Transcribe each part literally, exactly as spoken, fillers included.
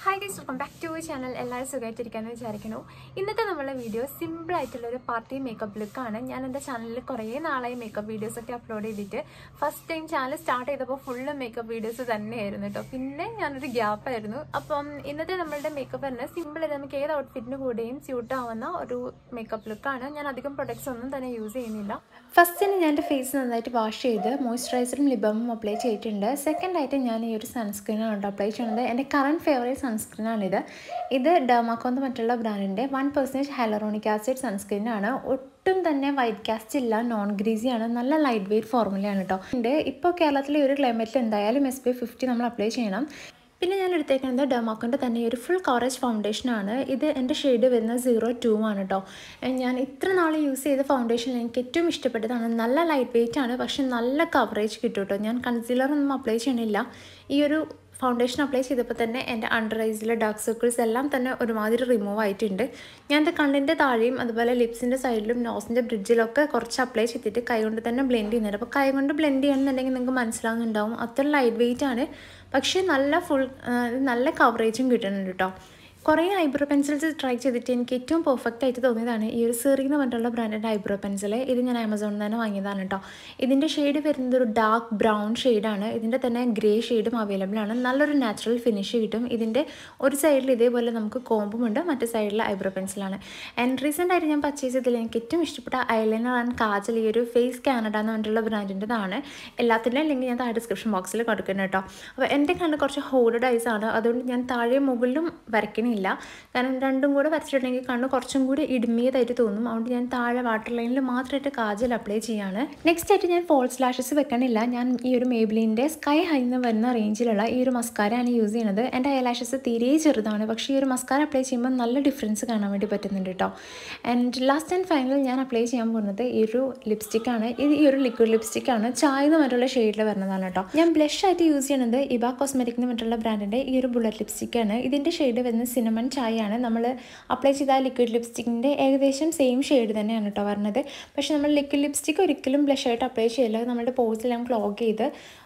Hi guys, welcome back to our channel. എല്ലാവരും സുഖമായിട്ടിരിക്കാന്ന് വിചാരിക്കുന്നു. ഇന്നത്തെ നമ്മളെ വീഡിയോ സിമ്പിൾ ആയിട്ടുള്ള ഒരു പാർട്ടി മേക്കപ്പ് ലുക്ക് ആണ്. ഞാൻ എൻ്റെ ചാനലിൽ കുറേ നാളായി മേക്കപ്പ് വീഡിയോസ് ഒക്കെ അപ്ലോഡ് ചെയ്തിട്ട് ഫസ്റ്റ് ടൈം ചാനൽ സ്റ്റാർട്ട് ചെയ്തപ്പോൾ ഫുള്ള് മേക്കപ്പ് വീഡിയോസ് തന്നെയായിരുന്നു കേട്ടോ. പിന്നെ ഞാനൊരു ഗ്യാപ്പ് ആയിരുന്നു. അപ്പം ഇന്നത്തെ നമ്മളുടെ മേക്കപ്പ് തന്നെ സിമ്പിൾ ആയിട്ട് നമുക്ക് ഏത് ഔട്ട്ഫിറ്റിന് കൂടെയും സ്യൂട്ട് ആവുന്ന ഒരു മേക്കപ്പ് ലുക്കാണ്. ഞാൻ അധികം പ്രൊഡക്ട്സ് ഒന്നും തന്നെ യൂസ് ചെയ്യുന്നില്ല. ഫസ്റ്റ് തന്നെ ഞാൻ എൻ്റെ ഫേസ് നന്നായിട്ട് വാഷ് ചെയ്ത് മോയ്സ്ചറൈസറും ലിബമും അപ്ലൈ ചെയ്തിട്ടുണ്ട്. സെക്കൻഡ് ആയിട്ട് ഞാൻ ഈ ഒരു സൺസ്ക്രീനാണ് അപ്ലൈ ചെയ്യുന്നത്. എൻ്റെ കറണ്ട് ഫേവറേറ്റ് സൺസ്ക്രീനാണിത്. ഇത് ഡെർമാക്കോന്ന് മറ്റുള്ള ബ്രാൻഡിൻ്റെ വൺ പെർസെൻറ്റേജ് ഹൈലറോണിക് ആസിഡ് സൺസ്ക്രീനാണ്. ഒട്ടും തന്നെ വൈറ്റ് കാസ്റ്റ് ഇല്ല, നോൺ ഗ്രീസിയാണ്, നല്ല ലൈറ്റ് വെയ്റ്റ് ഫോർമുലയാണ് കേട്ടോ. ഉണ്ട് ഇപ്പോൾ കേരളത്തിലെ ഒരു ക്ലൈമറ്റിൽ എന്തായാലും എസ് പി ഫിഫ്റ്റി നമ്മൾ അപ്ലൈ ചെയ്യണം. പിന്നെ ഞാൻ എടുത്തേക്കുന്നത് ഡെർമാക്കോൻ്റെ തന്നെ ഒരു ഫുൾ കവറേജ് ഫൗണ്ടേഷനാണ്. ഇത് എൻ്റെ ഷെയ്ഡ് വരുന്നത് സീറോ ടു ആണ് കേട്ടോ. ഞാൻ ഇത്ര നാൾ യൂസ് ചെയ്ത ഫൗണ്ടേഷനിൽ എനിക്ക് ഏറ്റവും ഇഷ്ടപ്പെട്ടതാണ്. നല്ല ലൈറ്റ് വെയ്റ്റ് ആണ്, പക്ഷെ നല്ല കവറേജ് കിട്ടും കേട്ടോ. ഞാൻ കൺസീലറൊന്നും അപ്ലൈ ചെയ്യണില്ല. ഈ ഒരു ഫൗണ്ടേഷൻ അപ്ലൈ ചെയ്തപ്പോൾ തന്നെ എൻ്റെ അണ്ടർ ഐസിലെ ഡാർക്ക് സർക്കിൾസ് എല്ലാം തന്നെ ഒരുമാതിരി റിമൂവ് ആയിട്ടുണ്ട്. ഞാൻ എൻ്റെ കണ്ണിൻ്റെ താഴെയും അതുപോലെ ലിപ്സിൻ്റെ സൈഡിലും നോസിൻ്റെ ബ്രിഡ്ജിലൊക്കെ കുറച്ച് അപ്ലൈ ചെയ്തിട്ട് കൈ കൊണ്ട് തന്നെ ബ്ലെൻഡ് ചെയ്യുന്നുണ്ട്. അപ്പോൾ കൈ കൊണ്ട് ബ്ലെൻഡ് ചെയ്യണമെന്നുണ്ടെങ്കിൽ നിങ്ങൾക്ക് മനസ്സിലാവുന്നുണ്ടാവും അത്ര ലൈറ്റ് വെയ്റ്റ് ആണ്, പക്ഷേ നല്ല ഫുൾ നല്ല കവറേജും കിട്ടുന്നുണ്ട് കേട്ടോ. കുറേ ഐബ്രോ പെൻസിൽസ് ട്രൈ ചെയ്തിട്ട് എനിക്ക് ഏറ്റവും പെർഫെക്റ്റ് ആയിട്ട് തോന്നിയതാണ് ഈ ഒരു സെറി എന്ന് പറഞ്ഞിട്ടുള്ള ബ്രാൻഡിൻ്റെ ഐബ്രോ പെൻസിൽ. ഇത് ഞാൻ ആമസോണിൽ നിന്ന് തന്നെ വാങ്ങിയതാണ് കേട്ടോ. ഇതിൻ്റെ ഷെയ്ഡ് വരുന്നത് ഒരു ഡാർക്ക് ബ്രൗൺ ഷെയ്ഡാണ്. ഇതിൻ്റെ തന്നെ ഗ്രേ ഷെയ്ഡും അവൈലബിൾ ആണ്. നല്ലൊരു നാച്ചുറൽ ഫിനിഷ് കിട്ടും. ഇതിൻ്റെ ഒരു സൈഡിൽ ഇതേപോലെ നമുക്ക് കോമ്പും ഉണ്ട്, മറ്റേ സൈഡിൽ ഐബ്രോ പെൻസിലാണ്. ആൻഡ് റീസെൻ്റ് ആയിട്ട് ഞാൻ പർച്ചേസ് ചെയ്തതിൽ എനിക്ക് ഏറ്റവും ഇഷ്ടപ്പെട്ട ഐലൈനർ ആൻഡ് കാജൽ ഈ ഒരു ഫേസ് കാനഡ എന്ന് പറഞ്ഞിട്ടുള്ള ബ്രാൻഡിൻ്റെതാണ്. എല്ലാത്തിൻ്റെയും ലിങ്ക് ഞാൻ താഴെ ഡിസ്ക്രിപ്ഷൻ ബോക്സിൽ കൊടുക്കുന്നത് കേട്ടോ. അപ്പോൾ എൻ്റെ കണ്ണ് കുറച്ച് ഹോൾഡ് ഐസ് ആണ്, അതുകൊണ്ട് ഞാൻ താഴെ മുകളിലും വരയ്ക്കണേ ഇല്ല. കാരണം രണ്ടും കൂടെ വരച്ചിട്ടുണ്ടെങ്കിൽ കണ്ണ് കുറച്ചും കൂടി ഇടുമിയതായിട്ട് തോന്നും. അതുകൊണ്ട് ഞാൻ താഴെ വാട്ടർ ലൈനിൽ മാത്രമായിട്ട് കാജൽ അപ്ലൈ ചെയ്യാണ്. നെക്സ്റ്റ് ആയിട്ട് ഞാൻ ഫോൾസ് ലാഷസ് വെക്കണില്ല. ഞാൻ ഈ ഒരു മേബ്ലിൻ്റെ സ്കൈ ഹൈ എന്ന് വരുന്ന റേഞ്ചിലുള്ള ഈ ഒരു മസ്കാരയാണ് യൂസ് ചെയ്യുന്നത്. എൻ്റെ ഐ ലാഷസ് തീരെ ചെറുതാണ്, പക്ഷേ ഈ ഒരു മസ്കാര അപ്ലൈ ചെയ്യുമ്പോൾ നല്ല ഡിഫറൻസ് കാണാൻ വേണ്ടി പറ്റുന്നുണ്ട് കേട്ടോ. ആൻഡ് ലാസ്റ്റ് ആൻഡ് ഫൈനൽ ഞാൻ അപ്ലൈ ചെയ്യാൻ പോകുന്നത് ഈ ഒരു ലിപ്സ്റ്റിക്കാണ്. ഇത് ഈ ഒരു ലിക്വിഡ് ലിപ്സ്റ്റിക്കാണ്. ചായ എന്ന് പറഞ്ഞിട്ടുള്ള ഷെയ്ഡിൽ വരുന്നതാണ് കേട്ടോ. ഞാൻ ബ്ലഷ് ആയിട്ട് യൂസ് ചെയ്യുന്നത് ഇബ കോസ്മെറ്റിക് എന്ന് പറഞ്ഞിട്ടുള്ള ബ്രാൻഡിൻ്റെ ഈ ഒരു ബുള്ളറ്റ് ലിപ്സ്റ്റിക്കാണ്. ഇതിൻ്റെ ഷെയ്ഡ് വരുന്നത് സിനമൺ ചായയാണ്. നമ്മൾ അപ്ലൈ ചെയ്ത ലിക്വിഡ് ലിപ്സ്റ്റിക്കിൻ്റെ ഏകദേശം സെയിം ഷെയ്ഡ് തന്നെയാണ് കേട്ടോ വരുന്നത്. പക്ഷേ നമ്മൾ ലിക്വിഡ് ലിപ്സ്റ്റിക്ക് ഒരിക്കലും ബ്ലഷായിട്ട് അപ്ലൈ ചെയ്യില്ല. നമ്മുടെ പോർസിലെല്ലാം ക്ലോഗ് ചെയ്ത്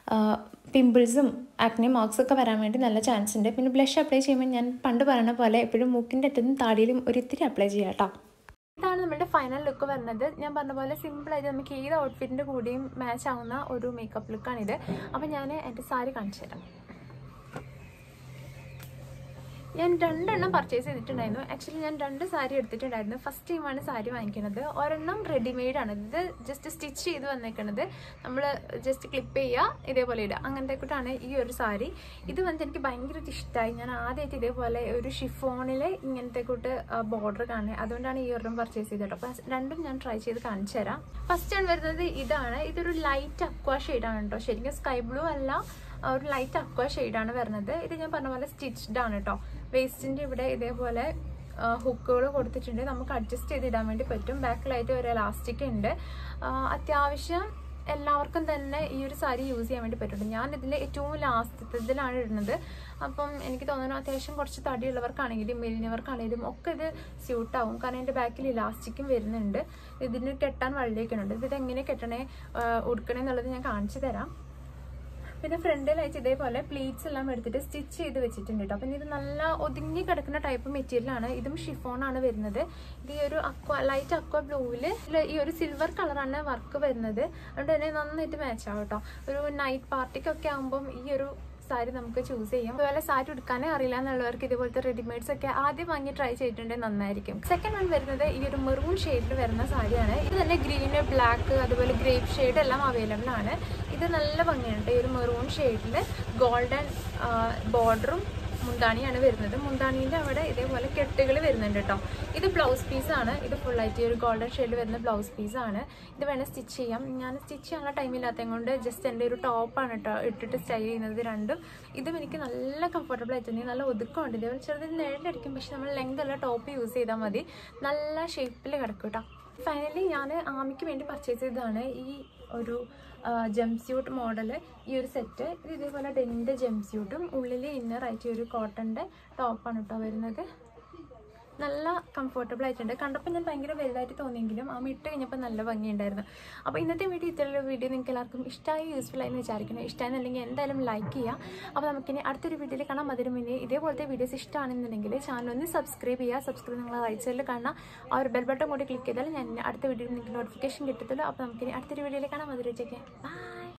പിമ്പിൾസും ആക്നെ മാർക്സ് ഒക്കെ വരാൻ വേണ്ടി നല്ല ചാൻസ് ഉണ്ട്. പിന്നെ ബ്ലഷ് അപ്ലൈ ചെയ്യുമ്പോൾ ഞാൻ പണ്ട് പറയുന്ന പോലെ എപ്പോഴും മൂക്കിൻ്റെ അറ്റത്തും താടിയിലും ഒരിത്തിരി അപ്ലൈ ചെയ്യാം കേട്ടോ. ഇതാണ് നമ്മുടെ ഫൈനൽ ലുക്ക് വരുന്നത്. ഞാൻ പറഞ്ഞ പോലെ സിമ്പിളായിട്ട് നമുക്ക് ഏത് ഔട്ട്ഫിറ്റിൻ്റെ കൂടെയും മാച്ച് ആവുന്ന ഒരു മേക്കപ്പ് ലുക്കാണിത്. അപ്പോൾ ഞാൻ എൻ്റെ സാരി കാണിച്ചു തരാം. ഞാൻ രണ്ടെണ്ണം പർച്ചേസ് ചെയ്തിട്ടുണ്ടായിരുന്നു. ആക്ച്വലി ഞാൻ രണ്ട് സാരി എടുത്തിട്ടുണ്ടായിരുന്നു. ഫസ്റ്റ് ടൈമാണ് സാരി വാങ്ങിക്കുന്നത്. ഒരെണ്ണം റെഡിമെയ്ഡ് ആണ്. ഇത് ജസ്റ്റ് സ്റ്റിച്ച് ചെയ്ത് വന്നേക്കുന്നത്. നമ്മൾ ജസ്റ്റ് ക്ലിപ്പ് ചെയ്യുക, ഇതേപോലെ ഇടുക, അങ്ങനത്തെ കൂട്ടാണ് ഈ ഒരു സാരി. ഇത് വന്നിട്ട് എനിക്ക് ഭയങ്കര ഇഷ്ടമായി. ഞാൻ ആദ്യമായിട്ട് ഇതേപോലെ ഒരു ഷിഫോണിൽ ഇങ്ങനത്തെ കൂട്ട് ബോർഡർ കാണുന്നത്, അതുകൊണ്ടാണ് ഈ ഒരെണ്ണം പർച്ചേസ് ചെയ്തത് കേട്ടോ. അപ്പം രണ്ടും ഞാൻ ട്രൈ ചെയ്ത് കാണിച്ചു തരാം. ഫസ്റ്റ് ആണ് വരുന്നത് ഇതാണ്. ഇതൊരു ലൈറ്റ് അക്വാ ഷെയ്ഡാണ് കേട്ടോ. ശരിക്കും സ്കൈ ബ്ലൂ അല്ല, ഒരു ലൈറ്റ് അക്വാ ഷെയ്ഡാണ് വരുന്നത്. ഇത് ഞാൻ പറഞ്ഞ പോലെ സ്റ്റിച്ച്ഡ് ആണ് കേട്ടോ. വേസ്റ്റിൻ്റെ ഇവിടെ ഇതേപോലെ ഹുക്കുകൾ കൊടുത്തിട്ടുണ്ട്. നമുക്ക് അഡ്ജസ്റ്റ് ചെയ്തിടാൻ വേണ്ടി പറ്റും. ബാക്കിലായിട്ട് ഒരു എലാസ്റ്റിക് ഉണ്ട്. അത്യാവശ്യം എല്ലാവർക്കും തന്നെ ഈ ഒരു സാരി യൂസ് ചെയ്യാൻ വേണ്ടി പറ്റുള്ളൂ. ഞാൻ ഇതിൻ്റെ ഏറ്റവും ലാസ്റ്റത്തിലാണ് ഇടുന്നത്. അപ്പം എനിക്ക് തോന്നുന്നു അത്യാവശ്യം കുറച്ച് തടിയുള്ളവർക്കാണെങ്കിലും മെലിഞ്ഞവർക്കാണെങ്കിലും ഒക്കെ ഇത് സ്യൂട്ടാവും. കാരണം എൻ്റെ ബാക്കിൽ ഇലാസ്റ്റിക്കും വരുന്നുണ്ട്. ഇതിന് കെട്ടാൻ വള്ളിയൊക്കെയുണ്ട്. ഇത് എങ്ങനെ കെട്ടണേ ഉടുക്കണേ എന്നുള്ളത് ഞാൻ കാണിച്ചു തരാം. പിന്നെ ഫ്രണ്ടിലായിട്ട് ഇതേപോലെ പ്ലീറ്റ്സ് എല്ലാം എടുത്തിട്ട് സ്റ്റിച്ച് ചെയ്ത് വെച്ചിട്ടുണ്ട് കേട്ടോ. അപ്പം ഇത് നല്ല ഒതുങ്ങി കിടക്കുന്ന ടൈപ്പ് മെറ്റീരിയലാണ്. ഇതും ഷിഫോണാണ് വരുന്നത്. ഇത് ഈ ഒരു അക്വ ലൈറ്റ് അക്വ ബ്ലൂവിൽ ഈ ഒരു സിൽവർ കളറാണ് വർക്ക് വരുന്നത്. അതുകൊണ്ട് തന്നെ നന്നായിട്ട് മാച്ച് ആവും കേട്ടോ. ഒരു നൈറ്റ് പാർട്ടിക്കൊക്കെ ആകുമ്പം ഈ ഒരു സാരി നമുക്ക് ചൂസ് ചെയ്യാം. അതുപോലെ സാരി എടുക്കാനേ അറിയില്ല എന്നുള്ളവർക്ക് ഇതുപോലത്തെ റെഡിമെയ്ഡ്സ് ഒക്കെ ആദ്യം വാങ്ങി ട്രൈ ചെയ്തിട്ടുണ്ടെങ്കിൽ നന്നായിരിക്കും. സെക്കൻഡ് വൺ വരുന്നത് ഈ ഒരു മെറൂൺ ഷെയ്ഡിൽ വരുന്ന സാരിയാണ്. ഇത് തന്നെ ഗ്രീന്, ബ്ലാക്ക്, അതുപോലെ ഗ്രേപ്പ് ഷെയ്ഡ് എല്ലാം അവൈലബിൾ ആണ്. ഇത് നല്ല ഭംഗിയുണ്ട്. ഈ ഒരു മെറൂൺ ഷെയ്ഡിൽ ഗോൾഡൻ ബോർഡറും മുന്താണിയാണ് വരുന്നത്. മുന്താണീൻ്റെ അവിടെ ഇതേപോലെ കെട്ടുകൾ വരുന്നുണ്ട് കേട്ടോ. ഇത് ബ്ലൗസ് പീസാണ്. ഇത് ഫുള്ളായിട്ട് ഒരു ഗോൾഡൻ ഷെയ്ഡ് വരുന്ന ബ്ലൗസ് പീസാണ്. ഇത് വേണേൽ സ്റ്റിച്ച് ചെയ്യാം. ഞാൻ സ്റ്റിച്ച് ചെയ്യാനുള്ള ടൈമില്ലാത്തത് കൊണ്ട് ജസ്റ്റ് എൻ്റെ ഒരു ടോപ്പാണ് കേട്ടോ ഇട്ടിട്ട് സ്റ്റൈൽ ചെയ്യുന്നത് രണ്ടും. ഇതും എനിക്ക് നല്ല കംഫർട്ടബിൾ ആയിട്ടുണ്ട്. നല്ല ഒതുക്കമുണ്ട്. ഇതേപോലെ ചെറുതിന് നേരിട്ടടിക്കും, പക്ഷെ നമ്മൾ ലെങ്ത് ഉള്ള ടോപ്പ് യൂസ് ചെയ്താൽ മതി. നല്ല ഷേപ്പിൽ കിടക്കും കേട്ടോ. ഫൈനലി ഞാൻ ആമിക്ക് വേണ്ടി പർച്ചേസ് ചെയ്തതാണ് ഈ ഒരു ജംപ് സ്യൂട്ട് മോഡൽ, ഈ ഒരു സെറ്റ്. ഇത് ഇതേപോലെ ഡെനിൻ്റെ ജംപ് സ്യൂട്ടും ഉള്ളിൽ ഇന്നറായിട്ട് ഒരു കോട്ടൻ്റെ ടോപ്പാണ് കേട്ടോ വരുന്നത്. നല്ല കംഫർട്ടബിൾ ആയിട്ടുണ്ട്. കണ്ടപ്പോൾ ഞാൻ ഭയങ്കര വലുതായിട്ട് തോന്നിയെങ്കിലും ആ ഇട്ട് കഴിഞ്ഞപ്പോൾ നല്ല ഭംഗിയുണ്ടായിരുന്നു. അപ്പോൾ ഇന്നത്തെ വീഡിയോ ഇത്തരത്തിലുള്ള വീഡിയോ നിങ്ങൾക്ക് എല്ലാവർക്കും ഇഷ്ടമായി യൂസ്ഫുൾ ആയി എന്ന് വിചാരിക്കുന്നു. ഇഷ്ടമായെന്നുണ്ടെങ്കിൽ എന്തായാലും ലൈക്ക് ചെയ്യുക. അപ്പോൾ നമുക്കിനി അടുത്തൊരു വീഡിയോയിൽ കാണാം. അതിന് മുന്നേ ഇതേപോലത്തെ വീഡിയോസ് ഇഷ്ടമാണെന്നുണ്ടെങ്കിൽ ചാനൽ ഒന്ന് സബ്സ്ക്രൈബ് ചെയ്യുക. സബ്സ്ക്രൈബ് നിങ്ങൾ റൈറ്റ് സൈഡിൽ കാണാം. ആ ഒരു ബെൽ ബട്ടൺ കൂടി ക്ലിക്ക് ചെയ്താൽ ഞാൻ അടുത്ത വീഡിയോയിൽ നിങ്ങൾക്ക് നോട്ടിഫിക്കേഷൻ കിട്ടത്തുള്ളൂ. അപ്പോൾ നമുക്കിനി അടുത്തൊരു വീഡിയോയിൽ കാണാം. അതിലേക്ക് ബൈ.